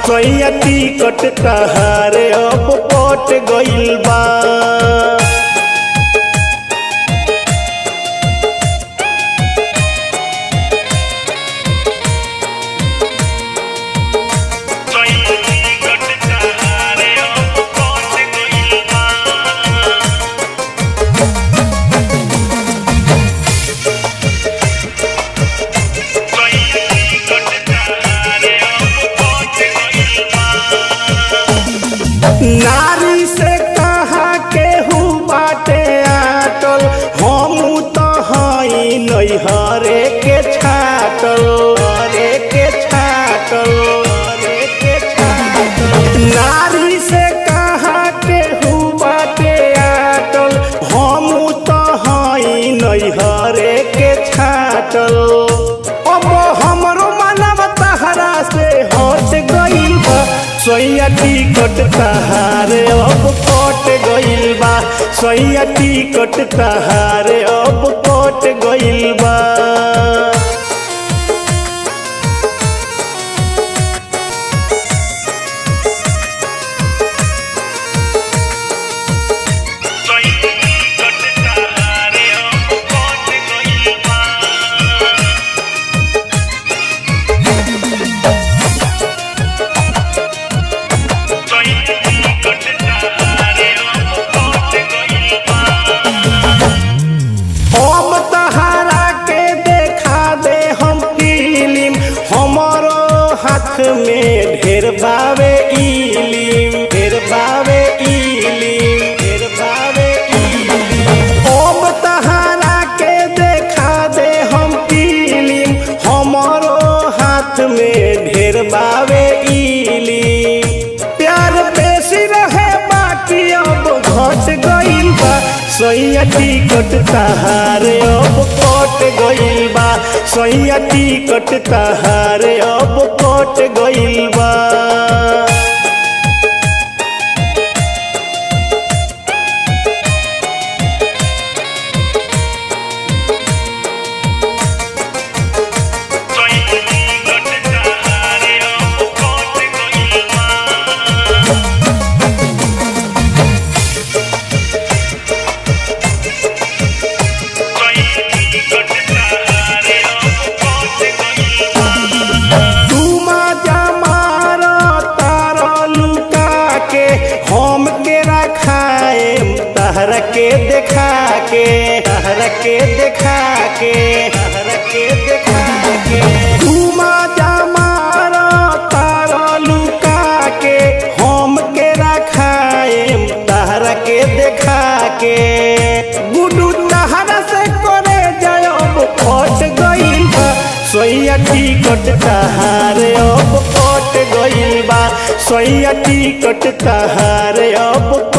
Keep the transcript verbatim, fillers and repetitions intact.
सोइया टिकट तहारे अब पट गइल बा। नारी से कहा केहू बाटे आटल, हमू तो हई नैहरे के छाटल, हरे के छाटल, हरे के छाटल। नारी से कहा केहू बाटे आटल, हमू तो हई नैहरे के छाटल। अब हमरो मनवा तहरा से हट गइल बा। सोइया टिकट तहारे अब पट गइल बा। सोइया टिकट तहारे अब पट गइल बा। हाथ में ढेर बावे इलिम, ढेर बावे इलिम, ढेर बावे इलिम। ओम तहारा के देखा दे हम इलिम, हमारो हाथ में ढेर बावे इलिम। प्यार बेसी रहे बाकी अब घट गइल बा। सोइया टिकट तहारे अब पट गइल बा। सोइया टिकट तहारे अब पट गइल बा। हम के रखाएम तहरा के देखा के, तहरा के देखा के, तहरा के देखा के। घुमा जा मारा तारा लुका के, हम के रखाएम तहरा के देखा के। गुडू तहरा से करे जायब फट गइल बा। सोइया टिकट तहारे अब पट गइल बा। सोइया टिकट तहारे अब